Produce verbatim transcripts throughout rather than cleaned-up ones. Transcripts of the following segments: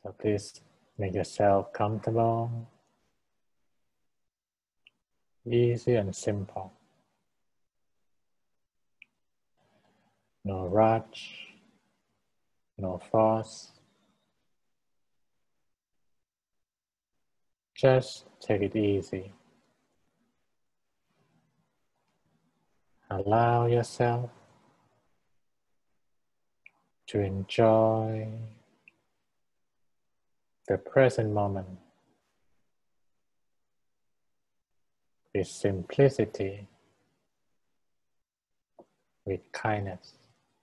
So please make yourself comfortable, easy and simple. No rush, no force. Just take it easy. Allow yourself to enjoy the present moment with simplicity, with kindness.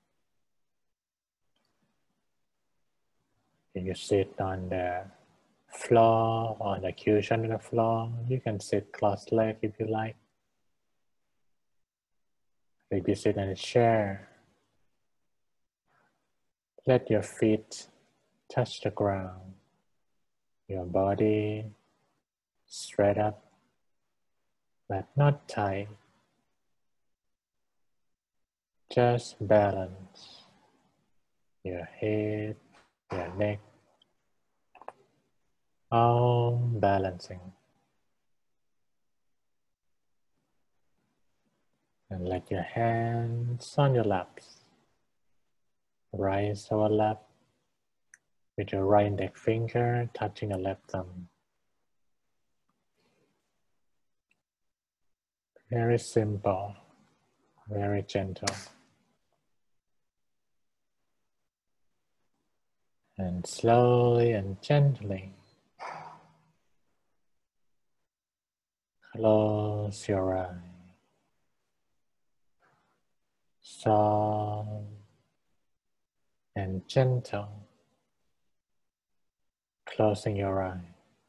If you sit on the floor or on the cushion on the floor, you can sit cross-legged if you like. If you sit in a chair, let your feet touch the ground, your body straight up, but not tight. Just balance your head, your neck, all balancing. And let your hands on your laps. Rise over lap with your right index finger touching the left thumb. Very simple, very gentle. And slowly and gently close your eyes. Soft and gentle, closing your eyes.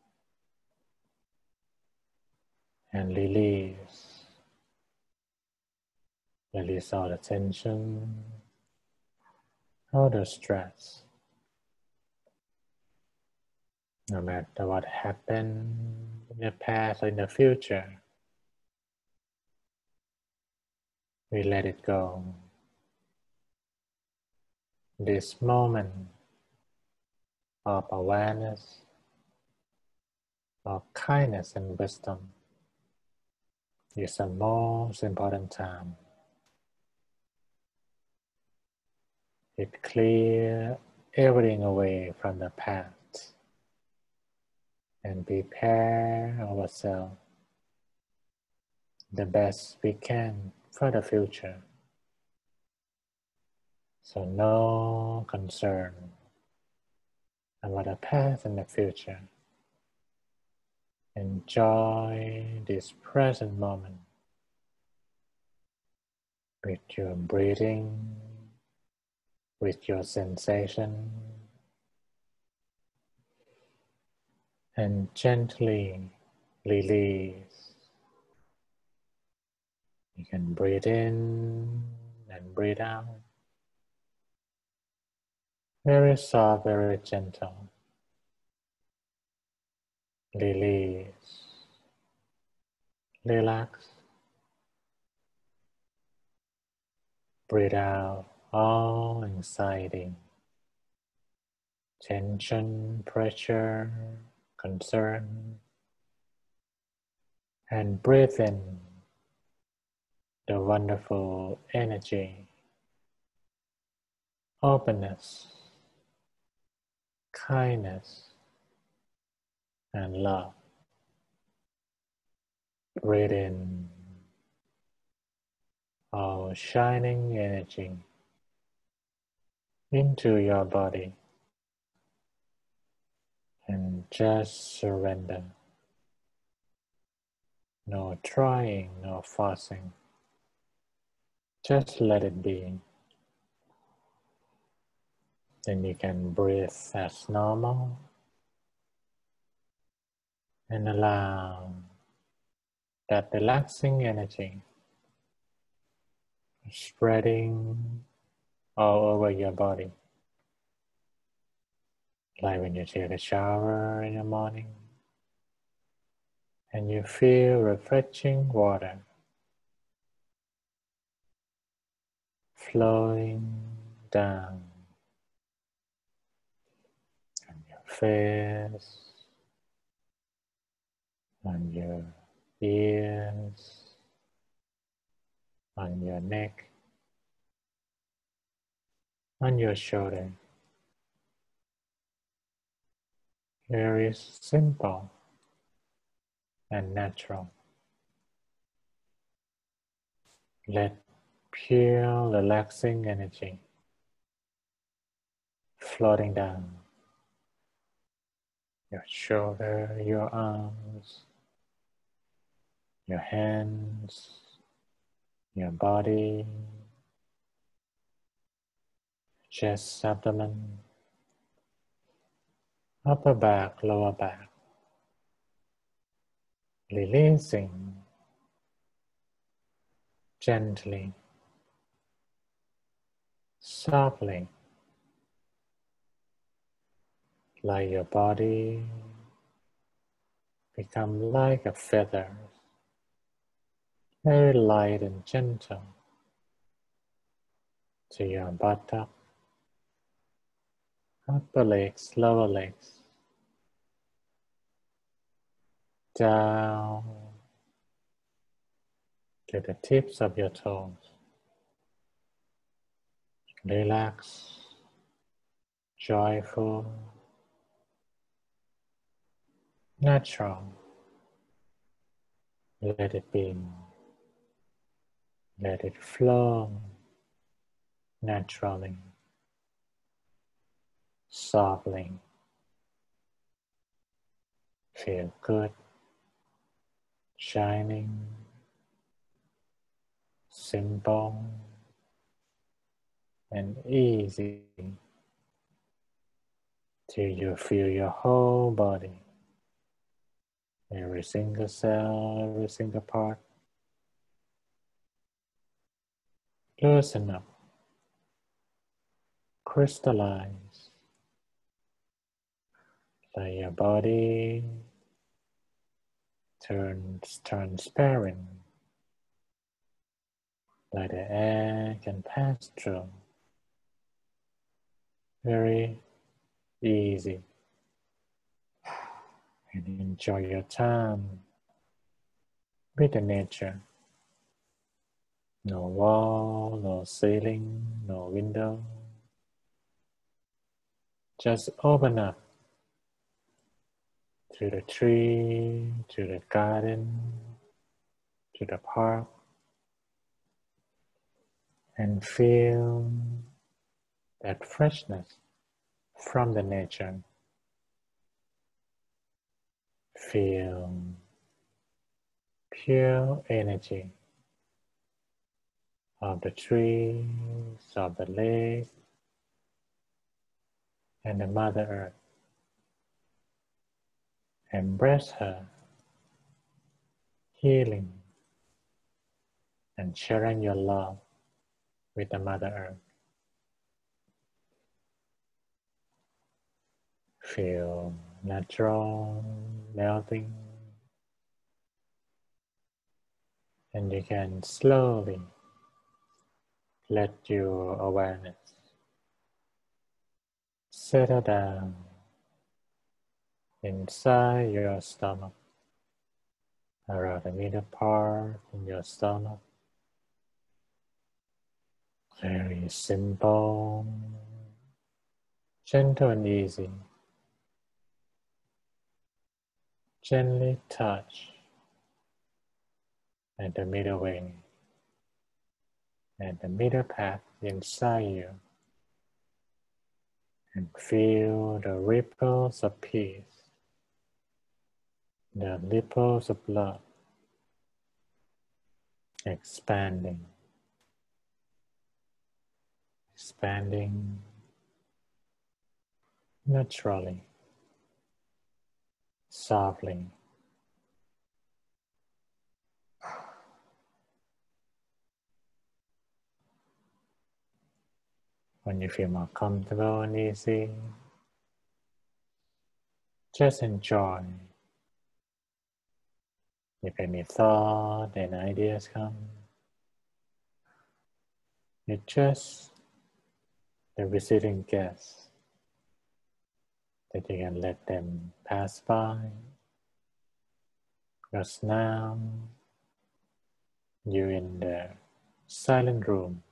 And release. Release all the tension, all the stress. No matter what happened in the past or in the future, we let it go. This moment of awareness, of kindness and wisdom is the most important time. It clears everything away from the past and prepare ourselves the best we can for the future. So no concern about the past and the future. Enjoy this present moment with your breathing, with your sensation, and gently release. You can breathe in and breathe out. Very soft, very gentle. Release. Relax. Breathe out all anxiety, tension, pressure, concern. And breathe in the wonderful energy, openness, kindness, and love. Breathe in all shining energy into your body and just surrender. No trying, no forcing. Just let it be. Then you can breathe as normal and allow that relaxing energy spreading all over your body. Like when you take a shower in the morning and you feel refreshing water flowing down from your face, on your ears, on your neck, on your shoulder. Very simple and natural. Let pure relaxing energy floating down your shoulder, your arms, your hands, your body, chest, abdomen, upper back, lower back, releasing gently, softly, like your body become like a feather, very light and gentle to your buttock, upper legs, lower legs, down to the tips of your toes. Relax, joyful, natural. Let it be. Let it flow naturally, softly. Feel good, shining, simple, and easy till you feel your whole body, every single cell, every single part, loosen up, crystallize, like your body turns transparent, like the air can pass through. Very easy. And enjoy your time with the nature. No wall, no ceiling, no window. Just open up to the tree, to the garden, to the park, and feel that freshness from the nature. Feel pure energy of the trees, of the lake, and the Mother Earth. Embrace her, healing, and sharing your love with the Mother Earth. Feel natural melting, and you can slowly let your awareness settle down inside your stomach, around the middle part in your stomach. Very simple, gentle and easy. Gently touch at the middle way, at the middle path inside you, and feel the ripples of peace, the ripples of love expanding, expanding naturally, softly. When you feel more comfortable and easy, just enjoy. If any thought and ideas come, you're just the visiting guest, that you can let them pass by. Because now you're in the silent room,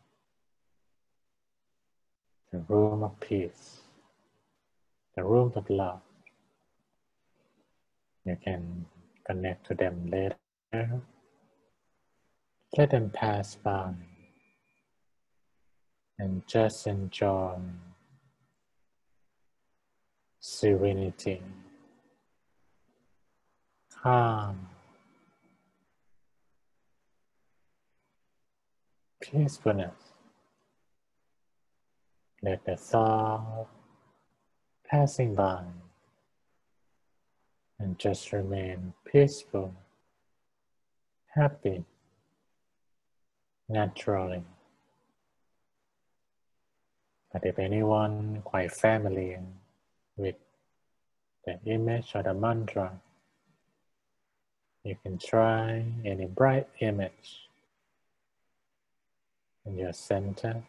the room of peace, the room of love. You can connect to them later. Let them pass by and just enjoy serenity, calm, peacefulness. Let the thought passing by and just remain peaceful, happy, naturally. But if anyone quite familiar with the image or the mantra, you can try any bright image in your center.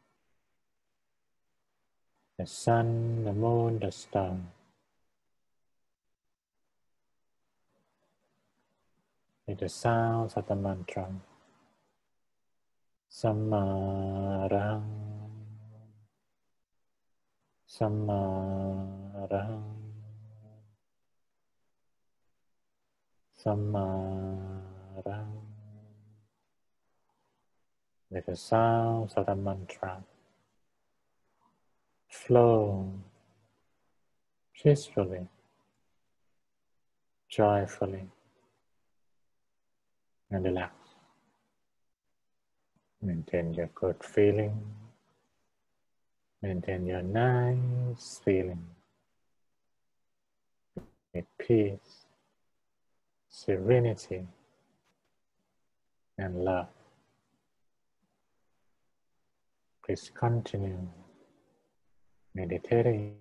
The sun, the moon, the star. With the sounds of the mantra. Sammarang, Sammarang, Sammarang. With the sounds of the mantra flow peacefully, joyfully, and relax. Maintain your good feeling. Maintain your nice feeling with peace, serenity, and love. Please continue meditating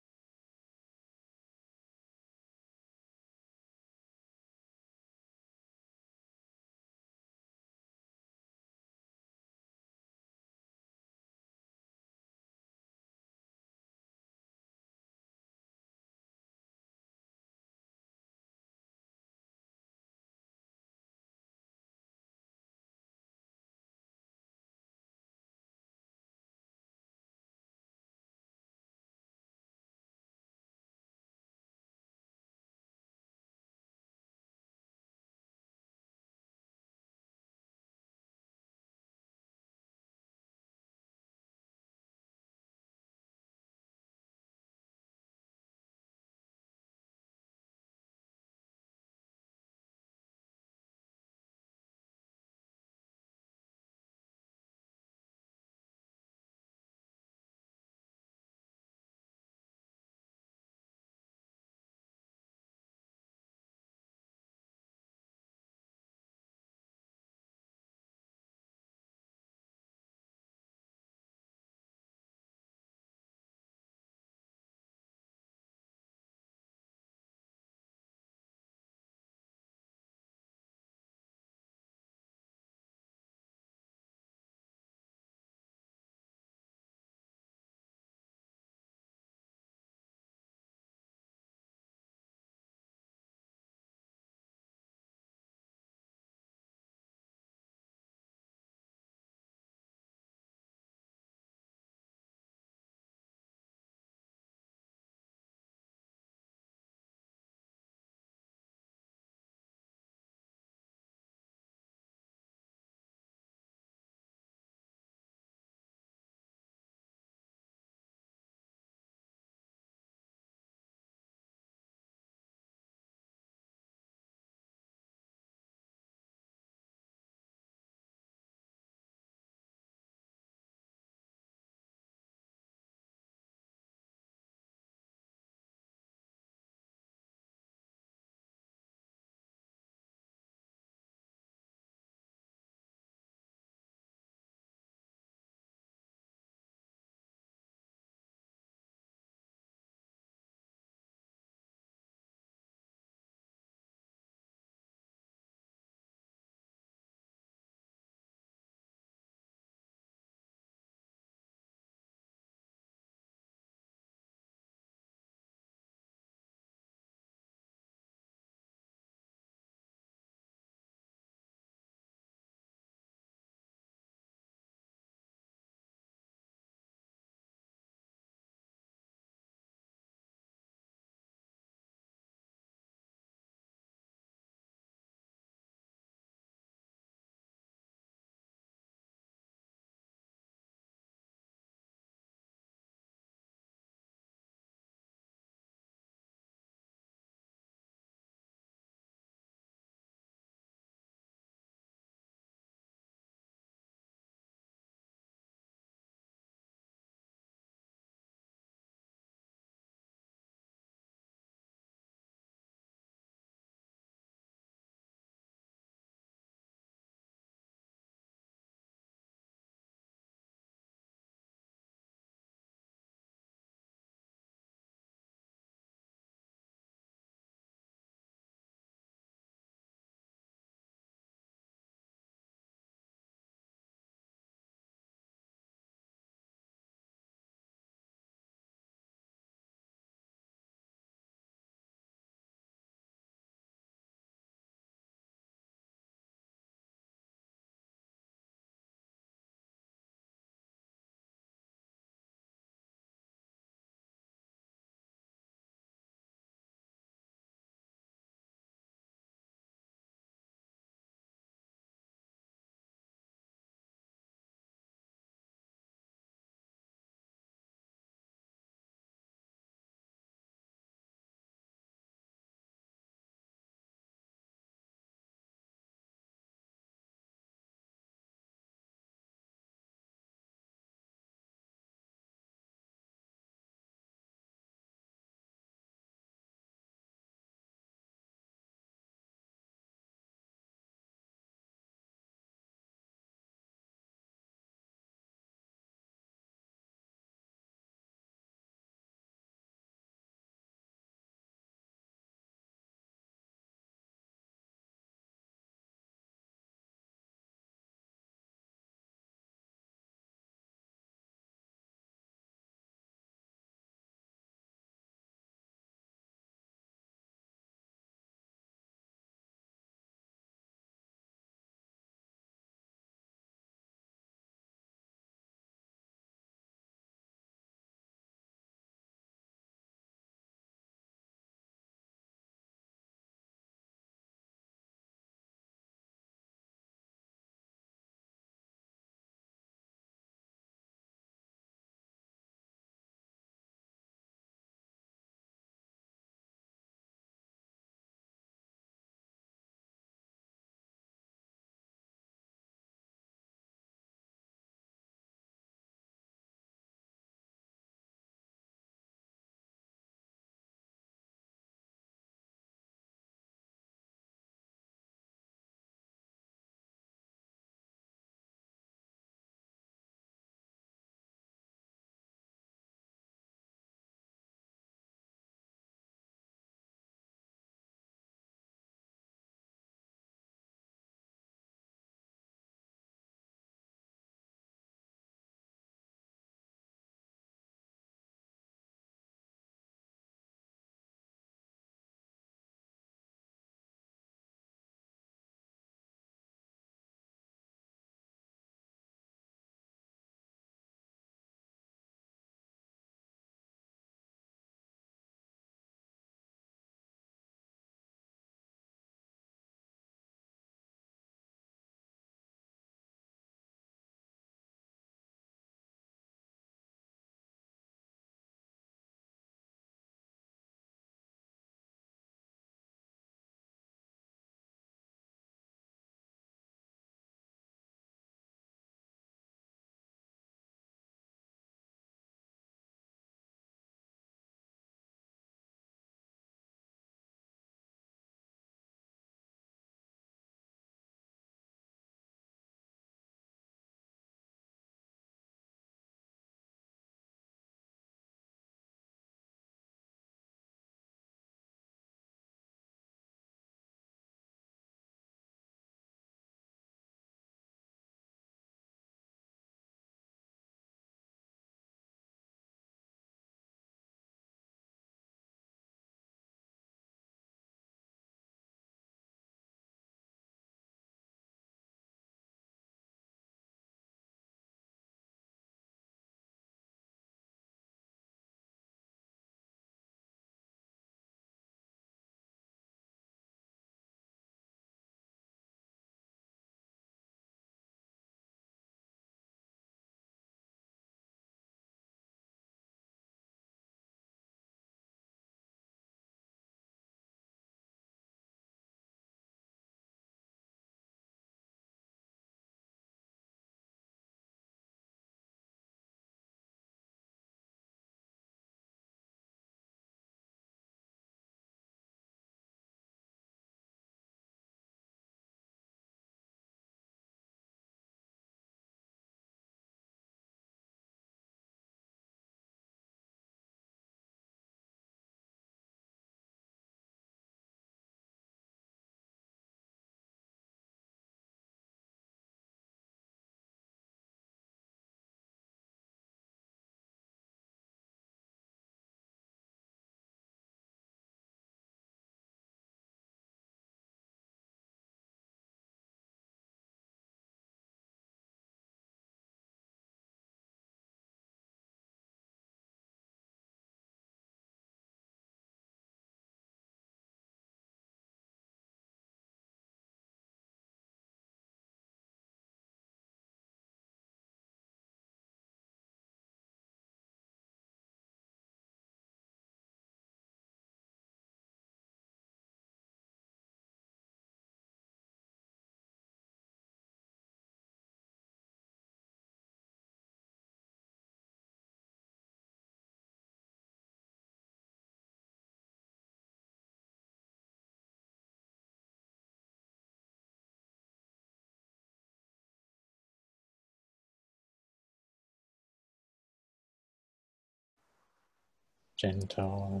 gentle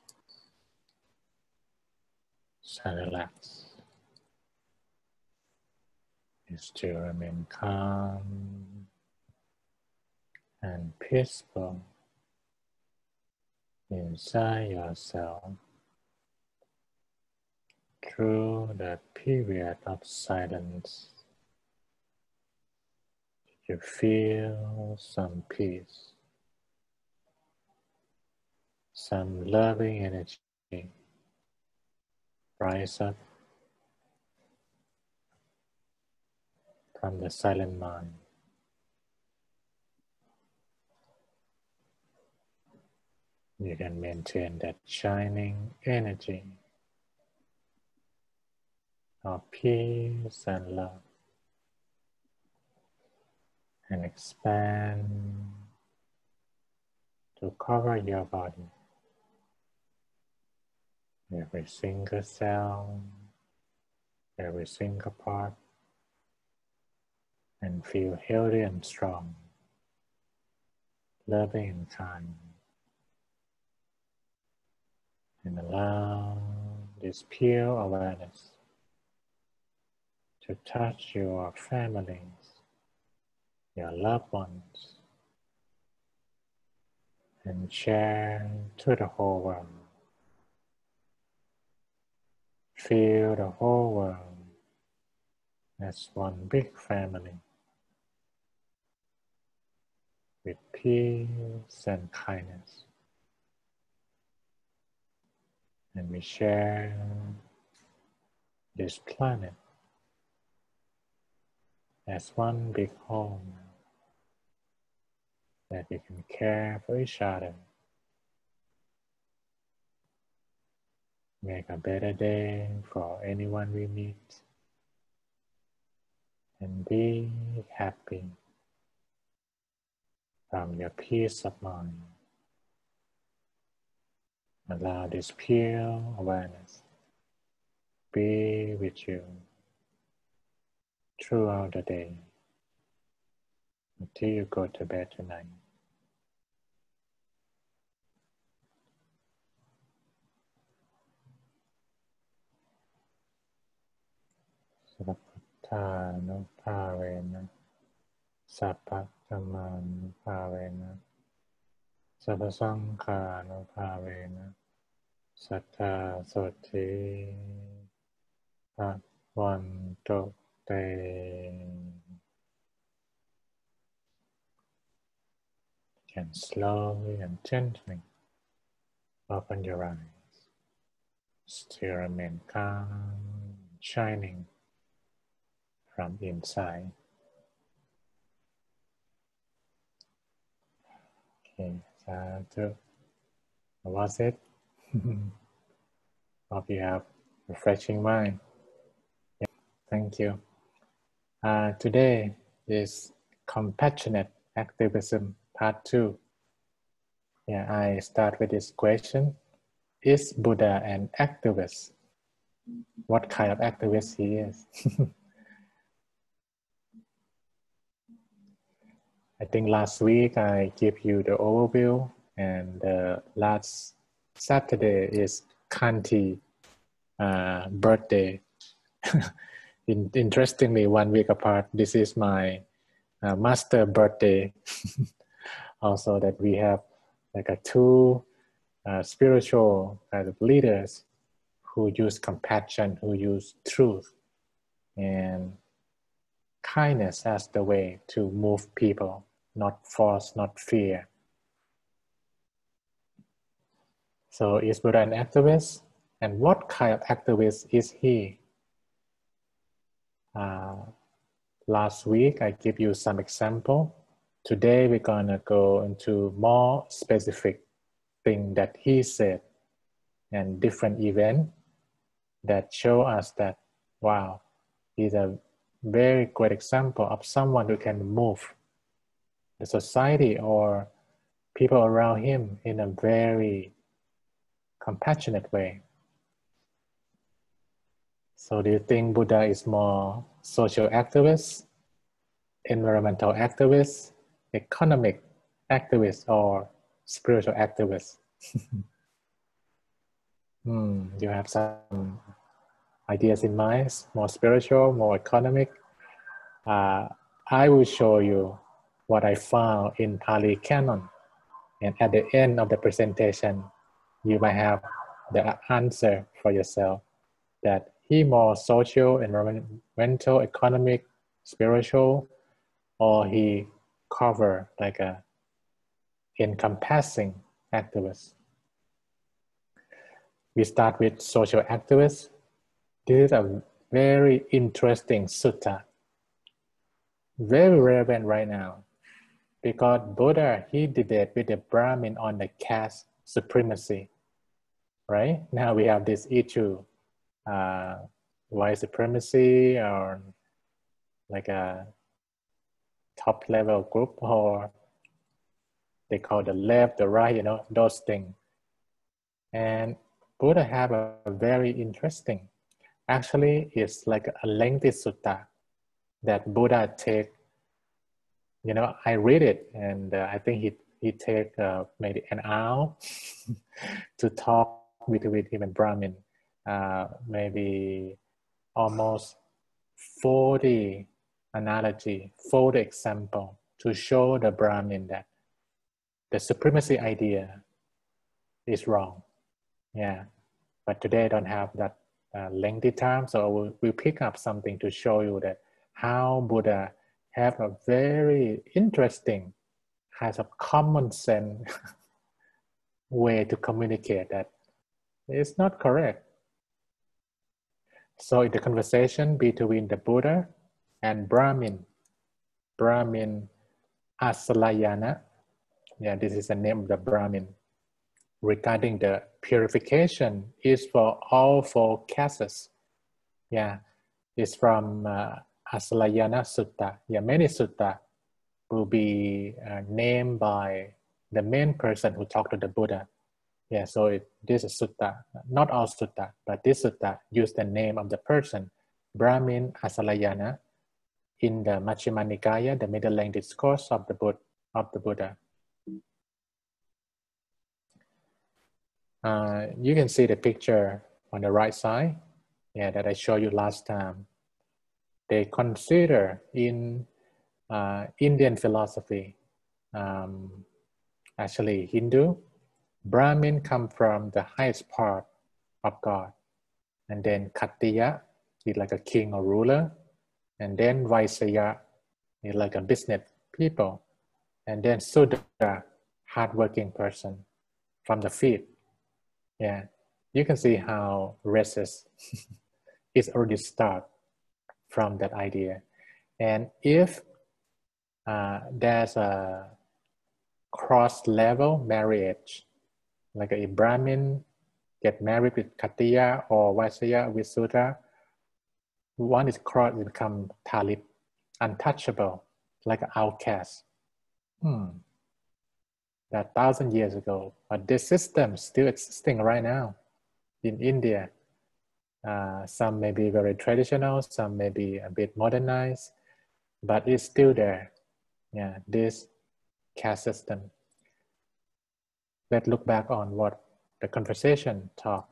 and relaxed is to remain calm and peaceful inside yourself through the period of silence. You feel some peace, some loving energy rise up from the silent mind. You can maintain that shining energy of peace and love and expand to cover your body, every single cell, every single part, and feel healthy and strong, loving and kind. And allow this pure awareness to touch your families, your loved ones, and share to the whole world. Feel the whole world as one big family with peace and kindness. And we share this planet as one big home that we can care for each other. Make a better day for anyone we meet. And be happy from your peace of mind. Allow this pure awareness be with you throughout the day until you go to bed tonight. Sappatthanu bhavena, sappattamanu bhavena, sappasankhanu bhavena, sattha sotti bhagwantu te. You can slowly and gently open your eyes, still remain calm, shining from inside. Okay, sadhu. That was it. Hope you have refreshing mind. Yeah, thank you. Uh, today is compassionate activism part two. Yeah, I start with this question. Is Buddha an activist? What kind of activist he is? I think last week I gave you the overview, and uh, last Saturday is Kanti uh, birthday. In, interestingly, one week apart, this is my uh, master birthday. Also, that we have like a two uh, spiritual kind of leaders who use compassion, who use truth and kindness as the way to move people, not force, not fear. So is Buddha an activist? And what kind of activist is he? Uh, last week I gave you some example. Today we're gonna go into more specific thing that he said and different events that show us that, wow, he's a very great example of someone who can move the society or people around him in a very compassionate way. So do you think Buddha is more social activist, environmental activist, economic activist, or spiritual activist? hmm, you have some ideas in mind, more spiritual, more economic. Uh, I will show you what I found in Pali Canon. And at the end of the presentation, you might have the answer for yourself that he more social, environmental, economic, spiritual, or he cover like a encompassing activist. We start with social activists. This is a very interesting sutta, very relevant right now, because Buddha, he debated with the Brahmin on the caste supremacy, right? Now we have this issue, uh, white supremacy or like a top level group, or they call the left, the right, you know, those things. And Buddha have a very interesting, actually it's like a lengthy sutta that Buddha take, you know, I read it and uh, I think he, he take uh, maybe an hour to talk between him and Brahmin, uh, maybe almost forty analogy, forty example to show the Brahmin that the supremacy idea is wrong. Yeah, but today I don't have that uh, lengthy time, so we'll, we'll pick up something to show you that how Buddha have a very interesting kind of common sense way to communicate that it's not correct. So in the conversation between the Buddha and Brahmin, Brahmin Asalayana, yeah, this is the name of the Brahmin, regarding the purification is for all four castes. Yeah, it's from uh, Asalayana Sutta. Yeah, many sutta will be uh, named by the main person who talked to the Buddha. Yeah, so it, this is sutta, not all sutta, but this sutta use the name of the person, Brahmin Asalayana, in the Majjhima Nikaya, the middle length discourse of the Buddha. Of the Buddha. Uh, you can see the picture on the right side, yeah, that I showed you last time. They consider in uh, Indian philosophy, um, actually Hindu, Brahmin come from the highest part of God, and then Khattiya is like a king or ruler, and then Vaisya is like a business people, and then Sudra, hardworking person from the field. Yeah, you can see how racist is already start from that idea. And if uh, there's a cross-level marriage, like a Brahmin get married with Khattiya or Vaisya with Sudra, one is cross become Talit, untouchable, like an outcast. Hmm. That thousand years ago, but this system still existing right now in India. Uh, some may be very traditional, some may be a bit modernized, but it's still there. Yeah, this caste system. Let's look back on what the conversation talked.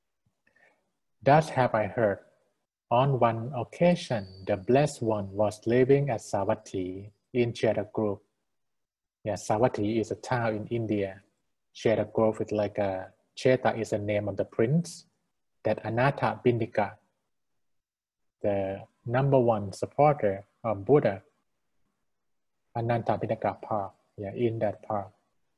Thus have I heard. On one occasion, the Blessed One was living at Savatthi in Chetagrove. Yeah, Savatthi is a town in India. Chetagrove is like a, Cheta is the name of the prince, that Anatta Bindika, the number one supporter of Buddha, Ananta Bindika Park, yeah, in that park.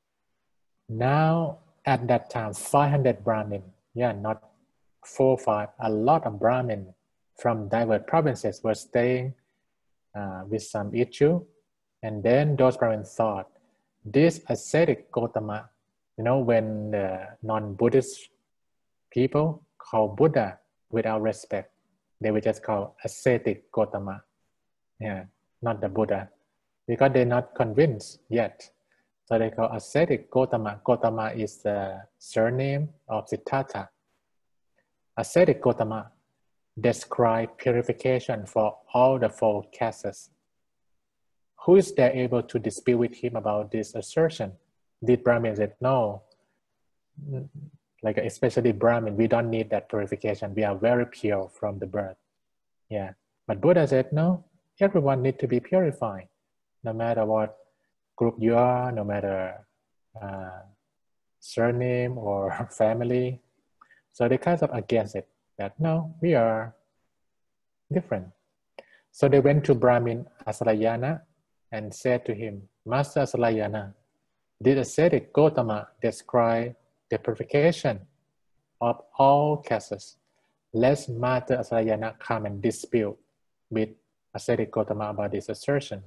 Now, at that time, five hundred Brahmin, yeah, not four, five, a lot of Brahmin from diverse provinces were staying uh, with some issue. And then those Brahmins thought, this ascetic Gotama, you know, when the non-Buddhist people call Buddha without respect, they will just call ascetic Gotama, yeah, not the Buddha, because they're not convinced yet. So they call ascetic Gotama. Gotama is the surname of Siddhartha. Ascetic Gotama describe purification for all the four castes. Who is there able to dispute with him about this assertion? Did Brahmin said, no, like especially Brahmin, we don't need that purification. We are very pure from the birth. Yeah, but Buddha said, no, everyone need to be purified, no matter what group you are, no matter uh, surname or family. So they kind of against it, that no, we are different. So they went to Brahmin Asalayana and said to him, Master Asalayana, did ascetic Gotama describe the purification of all castes? Let Master Asalayana come and dispute with ascetic Gotama about this assertion.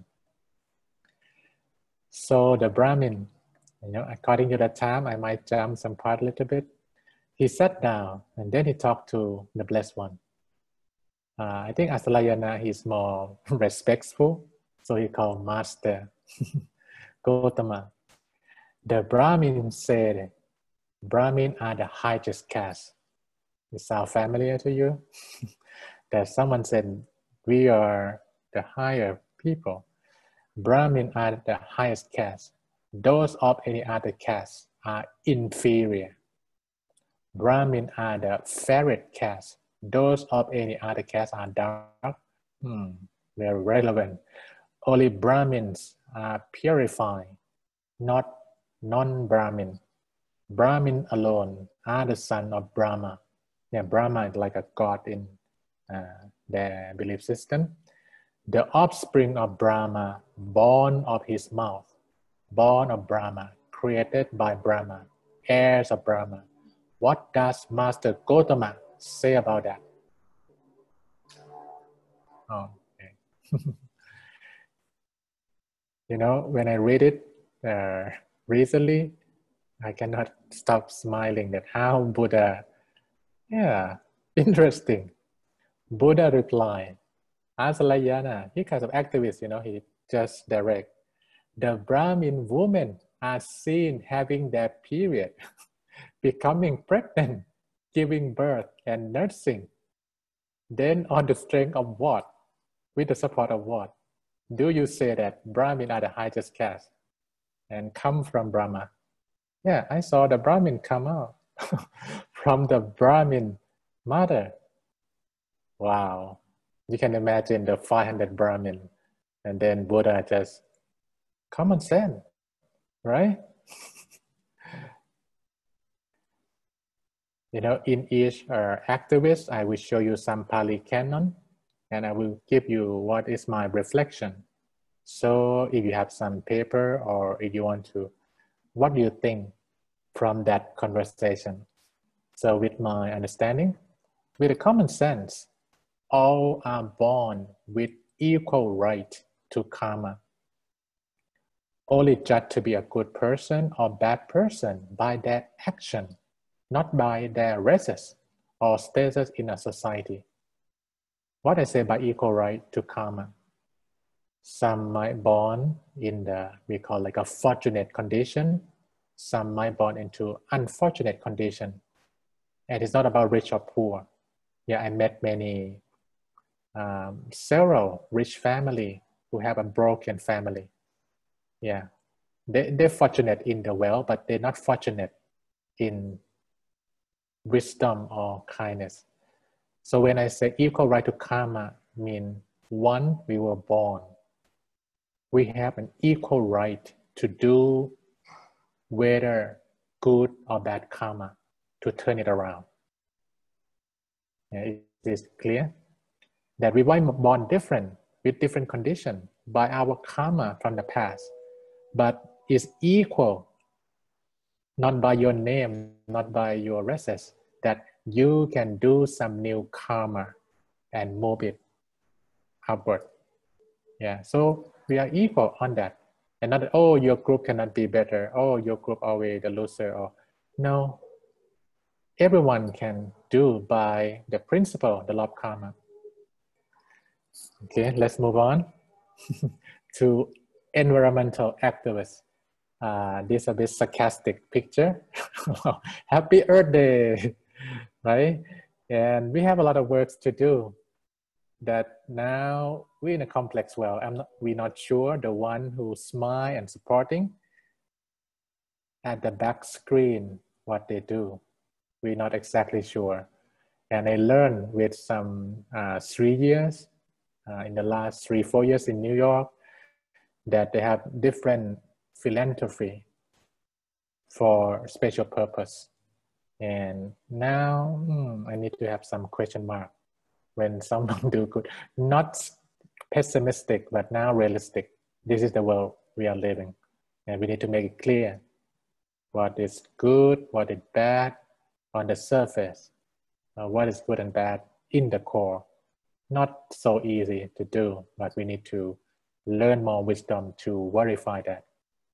So the Brahmin, you know, according to the time, I might jump some part a little bit. He sat down and then he talked to the Blessed One. Uh, I think Asalayana is more respectful, so he called Master Gotama. The Brahmin said, Brahmin are the highest caste. It sounds familiar to you? That someone said, we are the higher people. Brahmin are the highest caste. Those of any other caste are inferior. Brahmin are the fairest caste. Those of any other caste are dark. Hmm, very relevant. Only Brahmins are purified, not non-Brahmin. Brahmin alone are the son of Brahma. Yeah, Brahma is like a god in uh, their belief system. The offspring of Brahma, born of his mouth, born of Brahma, created by Brahma, heirs of Brahma. What does Master Gotama say about that? Oh, okay. You know, when I read it uh, recently, I cannot stop smiling that how Buddha, yeah, interesting. Buddha replied, Asalayana, he kind of activist, you know, he just direct. The Brahmin women are seen having their period, becoming pregnant, giving birth and nursing. Then on the strength of what? With the support of what? Do you say that Brahmin are the highest caste and come from Brahma? Yeah, I saw the Brahmin come out from the Brahmin mother. Wow. You can imagine the five hundred Brahmin and then Buddha just common sense, right? You know, in each uh, activist, I will show you some Pali Canon and I will give you what is my reflection. So if you have some paper or if you want to, what do you think from that conversation? So with my understanding, with a common sense, all are born with equal right to karma. Only judged to be a good person or bad person by their action, not by their races or status in a society. What I say by equal right to karma? Some might born in the, we call like a fortunate condition. Some might born into unfortunate condition. And it's not about rich or poor. Yeah, I met many, um, several rich family who have a broken family. Yeah, they, they're fortunate in the wealth, but they're not fortunate in wisdom or kindness. So when I say equal right to karma, mean one, we were born. We have an equal right to do whether good or bad karma, to turn it around. Yeah, it is clear that we were born different with different conditions by our karma from the past, but is equal, not by your name, not by your races, that you can do some new karma and move it upward. Yeah, so we are equal on that. And not that, oh, your group cannot be better. Oh, your group always the loser. Or no, everyone can do by the principle, the law of karma. Okay, let's move on to environmental activists. Uh, this is a bit sarcastic picture. Happy Earth Day, right? And we have a lot of works to do. That now we're in a complex world. I'm not, we're not sure the one who smile and supporting at the back screen what they do. We're not exactly sure. And I learned with some uh, three years, uh, in the last three, four years in New York, that they have different philanthropy for special purpose. And now hmm, I need to have some question mark when someone do good. Not pessimistic, but now realistic. This is the world we are living. And we need to make it clear what is good, what is bad on the surface, uh, what is good and bad in the core. Not so easy to do, but we need to learn more wisdom to verify that.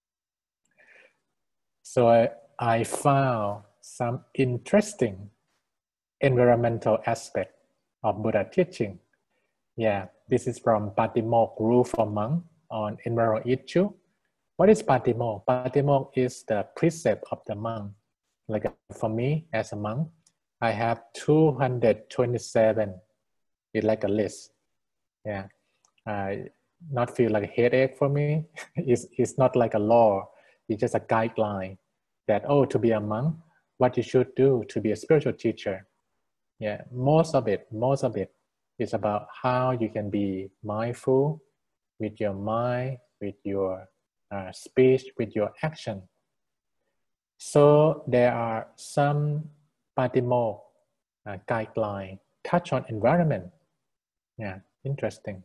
So I, I found some interesting environmental aspect of Buddha teaching. Yeah, this is from Patimokkha Rule for Monk on environmental issue. What is Patimokkha? Patimokkha is the precept of the monk. Like for me as a monk, I have two hundred twenty-seven. It's like a list. Yeah, I not feel like a headache for me. it's, it's not like a law. It's just a guideline that, oh, to be a monk, what you should do to be a spiritual teacher. Yeah, most of it, most of it is about how you can be mindful with your mind, with your uh, speech, with your action. So there are some Patimokkha uh, guideline touch on environment. Yeah, interesting.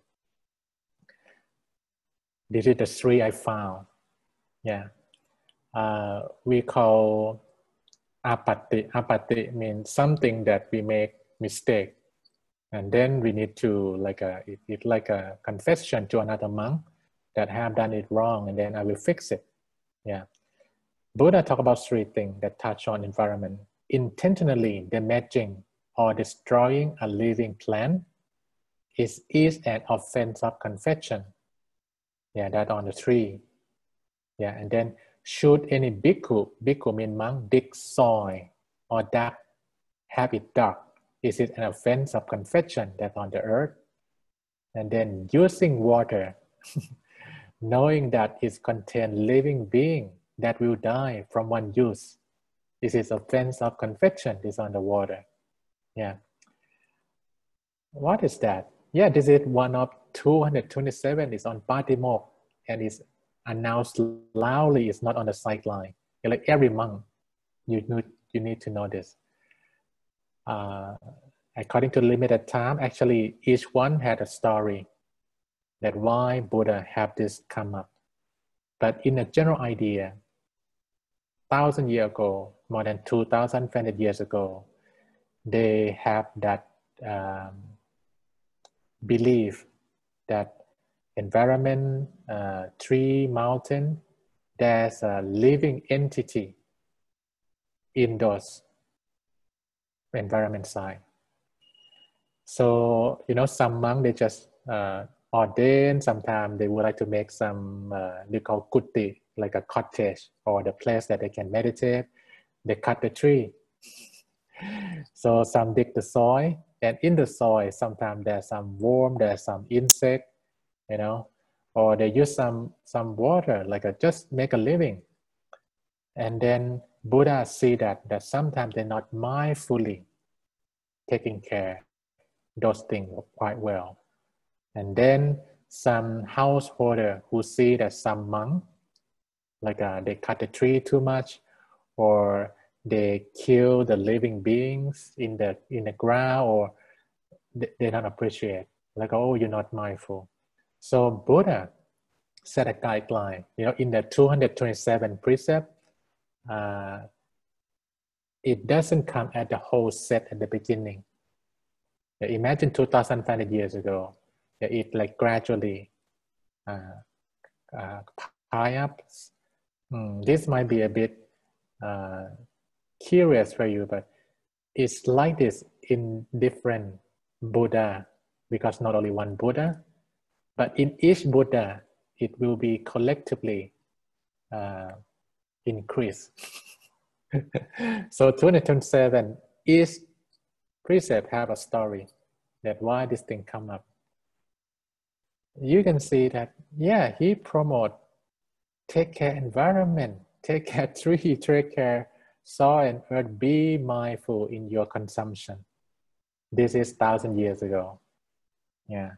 This is the three I found. Yeah, uh, we call apatti. Apatti means something that we make mistake, and then we need to like a it, it like a confession to another monk that have done it wrong, and then I will fix it. Yeah, Buddha talk about three things that touch on environment: intentionally damaging or destroying a living plant is is an offense of confession. Yeah, that on the tree. Yeah, and then should any bhikkhu, bhikkhu mean monk, dig soil or dug, have it dug, is it an offense of confession that on the earth? And then using water, knowing that it contains living being that will die from one use, is it offense of confession is on the water? Yeah. What is that? Yeah, this is one of two hundred twenty-seven. It's on Patimokkha and it's announced loudly. It's not on the sideline. Like every month, you need, you need to know this. Uh, according to limited time, actually each one had a story that why Buddha have this come up. But in a general idea, thousand years ago, more than two thousand five hundred years ago, they have that um, belief that environment, uh, tree, mountain, there's a living entity in those environment side. So, you know, some monks, they just uh, ordain, sometimes they would like to make some, uh, they call kuti, like a cottage or the place that they can meditate. They cut the tree. So some dig the soil, and in the soil, sometimes there's some worm, there's some insect, you know, or they use some, some water, like a, just make a living. And then Buddha see that, that sometimes they're not mindfully taking care those things quite well. And then some householder who see that some monk, like uh, they cut the tree too much, or they kill the living beings in the in the ground, or they, they don't appreciate, like, oh, you're not mindful. So Buddha set a guideline, you know, in the two hundred twenty-seven precept, uh, it doesn't come at the whole set at the beginning. Yeah, imagine two thousand five hundred years ago, yeah, it like gradually uh, uh, pile up. Mm, this might be a bit uh, curious for you, but it's like this in different Buddha, because not only one Buddha, but in each Buddha, it will be collectively uh, increased. So two hundred twenty-seven, each precept have a story that why this thing come up. You can see that, yeah, he promote take care environment, take care tree, take care soil and earth, be mindful in your consumption. This is thousand years ago. Yeah.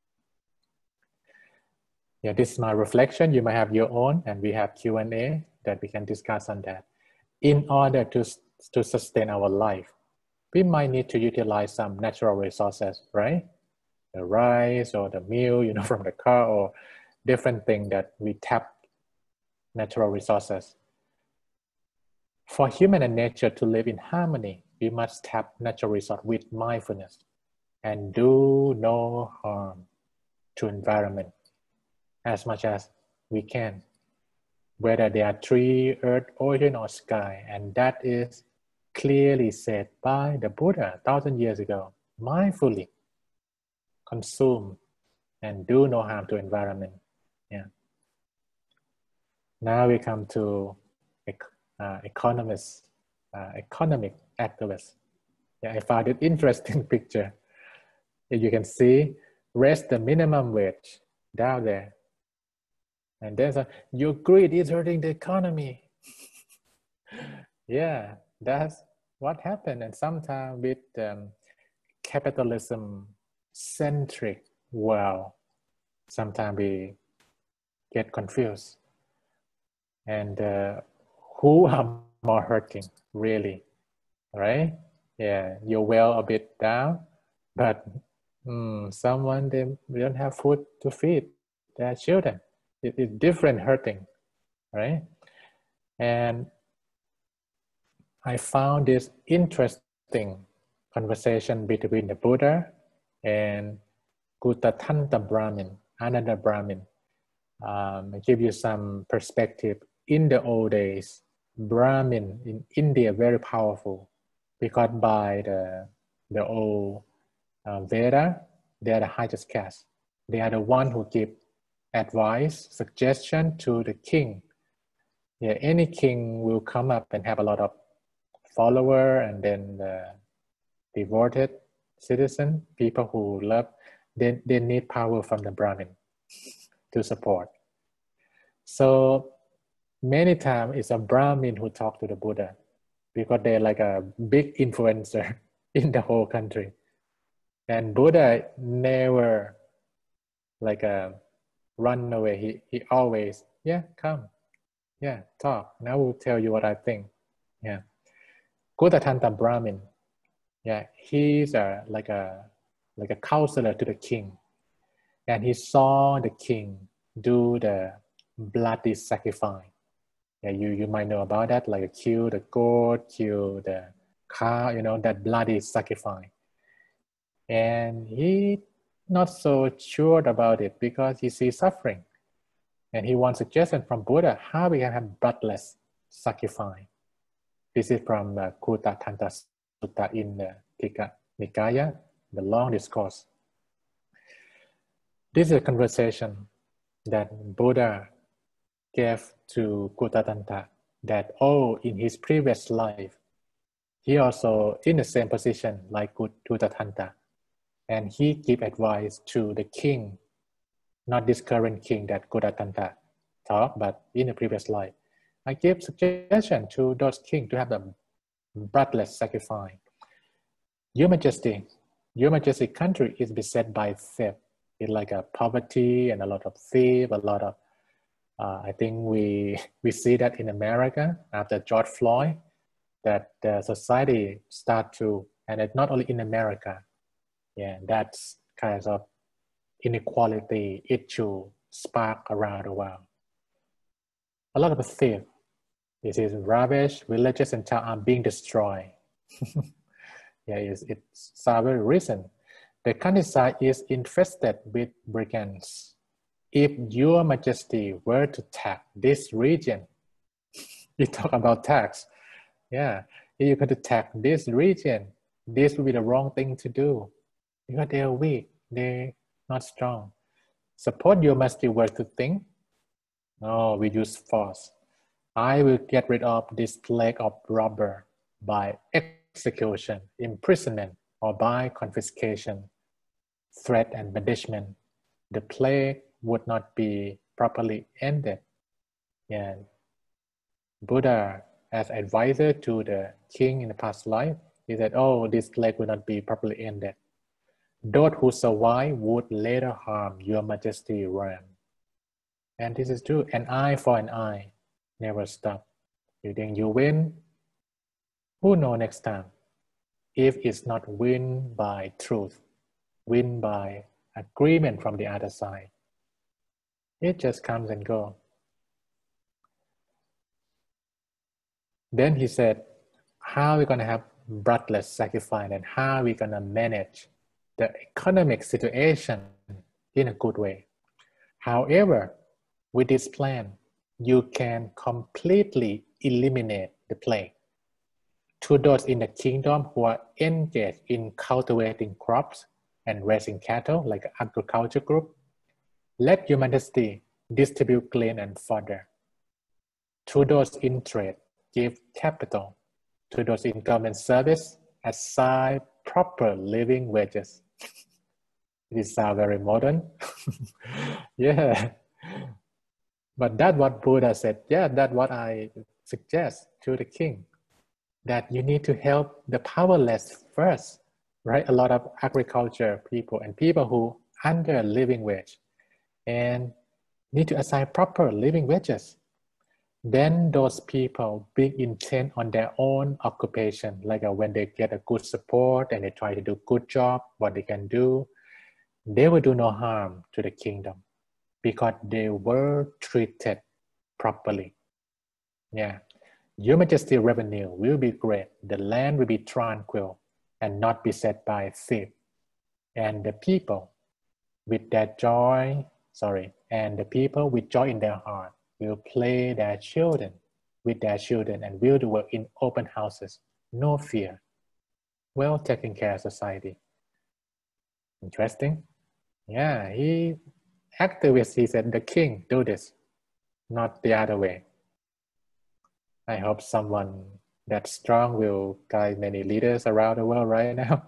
Yeah, this is my reflection. You might have your own, and we have Q and A that we can discuss on that. In order to, to sustain our life, we might need to utilize some natural resources, right? The rice or the meal, you know, from the car, or different thing that we tap natural resources. For human and nature to live in harmony, we must tap natural resource with mindfulness and do no harm to environment as much as we can, whether they are tree, earth, ocean, or sky. And that is clearly said by the Buddha a thousand years ago. Mindfully consume and do no harm to environment. Yeah. Now we come to uh, economists, uh, economic activists. Yeah, I found it interesting picture. You can see raise the minimum wage down there. And then so, your greed is hurting the economy. Yeah, that's what happened. And sometimes with um, capitalism centric world, sometimes we get confused. And uh, who are more hurting, really, right? Yeah, you're well a bit down, but mm, someone, they don't have food to feed their children. It is different hurting, right? And I found this interesting conversation between the Buddha and Kutathanta Brahmin, another Brahmin. Um, I give you some perspective. In the old days, Brahmin in India very powerful because by the the old uh, Veda, they are the highest caste. They are the one who give advice, suggestion to the king. Yeah, any king will come up and have a lot of follower, and then uh, devoted citizen, people who love. They they need power from the Brahmin to support. So many times it's a Brahmin who talk to the Buddha because they're like a big influencer in the whole country. And Buddha never like a run away. He, he always, yeah, come. Yeah, talk. Now I will tell you what I think. Yeah. Kutathanta Brahmin. Yeah, he's a, like a like a counselor to the king. And he saw the king do the bloody sacrifice. Yeah, you, you might know about that, like kill the goat, kill the cow, you know, that bloody sacrifice. And he not so sure about it because he sees suffering. And he wants suggestion from Buddha how we can have bloodless sacrifice. This is from the Kutathanta Sutta in the Tika Nikaya, the long discourse. This is a conversation that Buddha gave to Kutathanta that, oh, in his previous life, he also in the same position like Kutathanta. And he gave advice to the king, not this current king that Kutathanta taught, but in the previous life. I gave suggestion to those kings to have the bloodless sacrifice. Your Majesty, Your Majesty country is beset by theft. It's like a poverty and a lot of thief, a lot of, uh, I think we, we see that in America after George Floyd, that the society start to, and it's not only in America, yeah, that's kind of inequality issue spark around the world. A lot of theft. This is rubbish, villages and towns are being destroyed. Yeah, it's, it's for very reason. The countryside is infested with brigands. If Your Majesty were to tax this region, you talk about tax, yeah, if you're going to tax this region, this would be the wrong thing to do because they are weak, they're not strong. Suppose Your Majesty were to think, no, we use force. I will get rid of this plague of robber by execution, imprisonment, or by confiscation, threat and banishment. The plague would not be properly ended. Yeah. Buddha as advisor to the king in the past life. He said, oh, this plague will not be properly ended. Those who survive would later harm your majesty realm. And this is true. An eye for an eye. Never stop. You think you win? Who knows next time? If it's not win by truth, win by agreement from the other side. It just comes and goes. Then he said, how are we going to have bloodless sacrifice and how are we going to manage the economic situation in a good way? However, with this plan, you can completely eliminate the plague. To those in the kingdom who are engaged in cultivating crops and raising cattle, like an agriculture group, let your majesty distribute grain and fodder. To those in trade, give capital. To those in government service, assign proper living wages. This sounds very modern. Yeah. But that's what Buddha said. Yeah, that's what I suggest to the king. That you need to help the powerless first, right? A lot of agriculture people and people who under living wage and need to assign proper living wages. Then those people being intent on their own occupation, like uh, when they get a good support and they try to do good job, what they can do, they will do no harm to the kingdom because they were treated properly. Yeah, your majesty revenue will be great. The land will be tranquil and not beset by thief. And the people with their joy, sorry, and the people with joy in their heart will play their children with their children and will do work in open houses. No fear. Well taken care of society. Interesting. Yeah, he activist, he said, the king do this, not the other way. I hope someone that strong will guide many leaders around the world right now.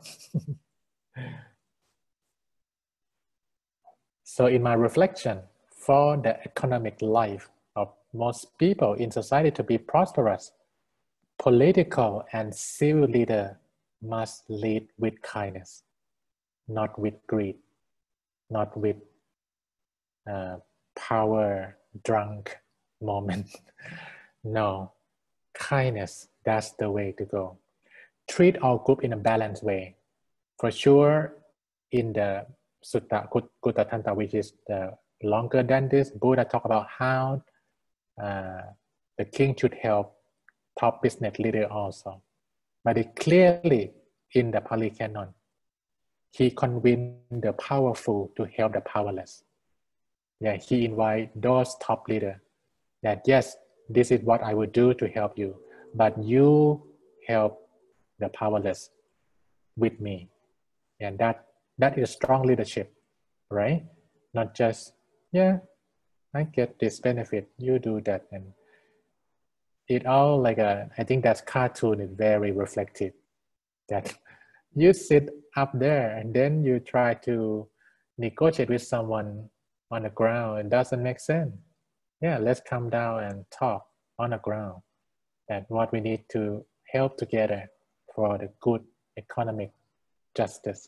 So in my reflection, for the economic life of most people in society to be prosperous, political and civil leader must lead with kindness, not with greed, not with uh, power drunk moment. No, kindness, that's the way to go. Treat all group in a balanced way. For sure, in the Sutta Kuttathanta, which is the longer than this, Buddha talk about how uh, the king should help top business leader also. But it clearly in the Pali Canon, he convinced the powerful to help the powerless. Yeah, he invite those top leaders that yes, this is what I would do to help you, but you help the powerless with me. And that that is strong leadership, right? Not just, yeah, I get this benefit, you do that. And it all like a, I think that cartoon is very reflective. That you sit up there and then you try to negotiate with someone on the ground. It doesn't make sense. Yeah, let's come down and talk on the ground. That what we need to help together for the good economic justice.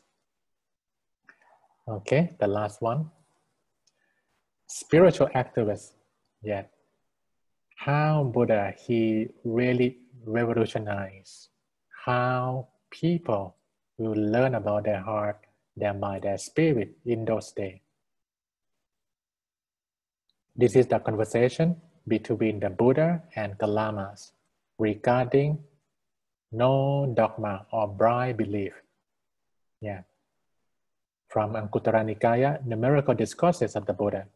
Okay, the last one. Spiritual activists. Yeah. How Buddha, he really revolutionized how people will learn about their heart, their mind, their spirit in those days. This is the conversation between the Buddha and the Lamas regarding no dogma or blind belief. Yeah. From Anguttara Nikaya, Numerical Discourses of the Buddha.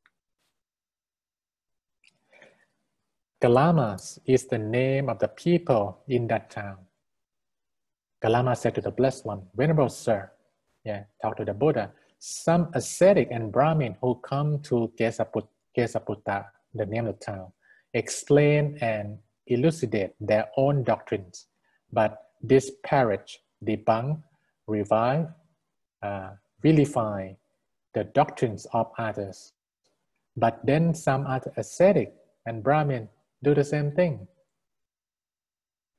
Galamas is the name of the people in that town. Galama said to the Blessed One, Venerable Sir, yeah, talk to the Buddha, some ascetic and Brahmin who come to Kesaput, Kesaputta, the name of the town, explain and elucidate their own doctrines, but disparage, debunk, revive, uh, vilify the doctrines of others. But then some other ascetic and Brahmin do the same thing.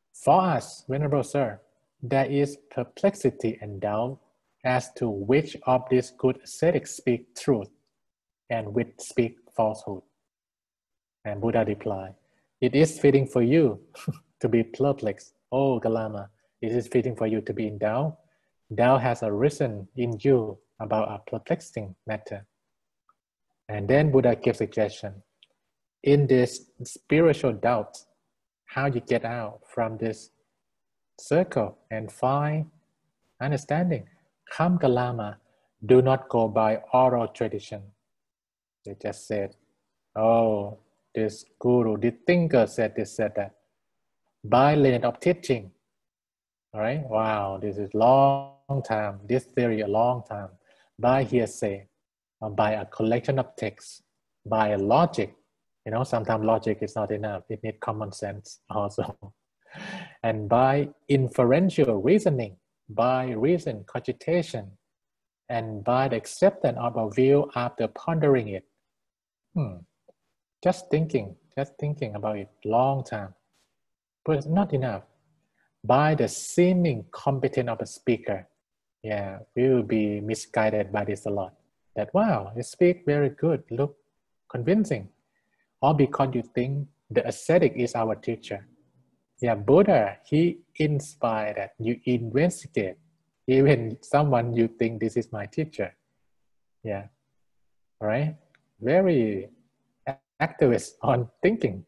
For us, Venerable Sir, there is perplexity and doubt as to which of these good ascetics speak truth and which speak falsehood. And Buddha replied, it is fitting for you to be perplexed. Oh, Kalama, it is fitting for you to be in doubt. Doubt has arisen in you about a perplexing matter. And then Buddha gives suggestion. In this spiritual doubt, how you get out from this circle and find understanding. Come, Kalama, do not go by oral tradition. They just said, oh, this guru, this thinker said this, said that. By lineage of teaching. All right, wow, this is long time, this theory a long time. By hearsay, or by a collection of texts, by logic. You know, sometimes logic is not enough. It needs common sense also. And by inferential reasoning, by reason, cogitation, and by the acceptance of a view after pondering it. Hmm. Just thinking, just thinking about it long time. But it's not enough. By the seeming competence of a speaker. Yeah, we will be misguided by this a lot. That, wow, you speak very good, look convincing. Or because you think the ascetic is our teacher. Yeah, Buddha, he inspired that you investigate. Even someone you think this is my teacher. Yeah, all right? Very activist on thinking.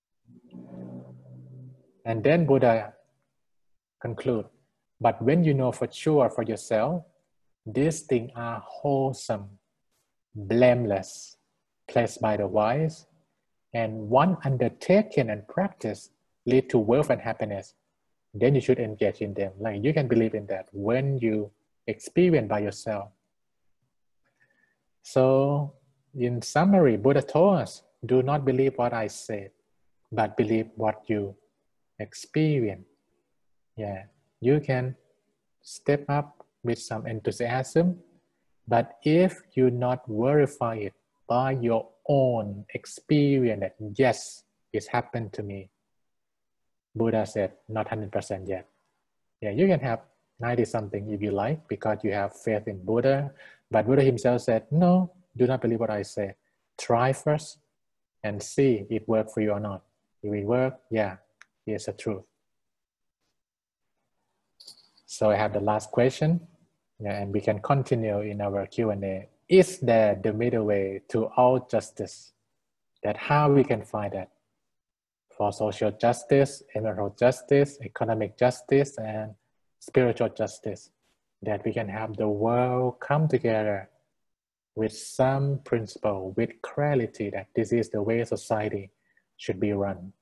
And then Buddha conclude, but when you know for sure for yourself, these things are wholesome, blameless, placed by the wise, and one undertaken and practiced lead to wealth and happiness, then you should engage in them. Like you can believe in that when you experience by yourself. So in summary, Buddha told us, do not believe what I said, but believe what you experience. Yeah, you can step up with some enthusiasm, but if you not verify it by your own experience that yes, it's happened to me, Buddha said, not one hundred percent yet. Yeah, you can have ninety something if you like, because you have faith in Buddha, but Buddha himself said, no, do not believe what I say. Try first and see it work for you or not. If it work, yeah, it's the truth. So I have the last question, yeah, and we can continue in our Q and A. Is there the middle way to all justice? That how we can find that? For social justice, environmental justice, economic justice, and spiritual justice. That we can have the world come together with some principle, with clarity that this is the way society should be run.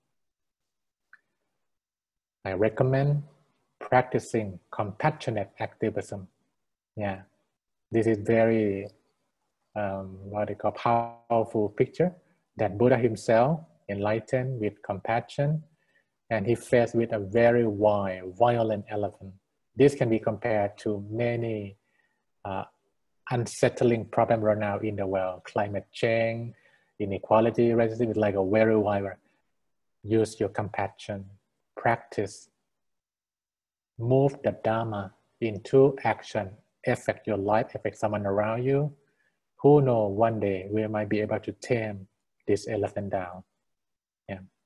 I recommend practicing compassionate activism. Yeah, this is very, um, what they call powerful picture that Buddha himself enlightened with compassion, and he faced with a very wild, violent elephant. This can be compared to many uh, unsettling problems right now in the world, climate change, inequality, racism is like a very wild. Use your compassion, practice, move the Dharma into action, affect your life, affect someone around you. Who knows, one day we might be able to tame this elephant down. Yeah.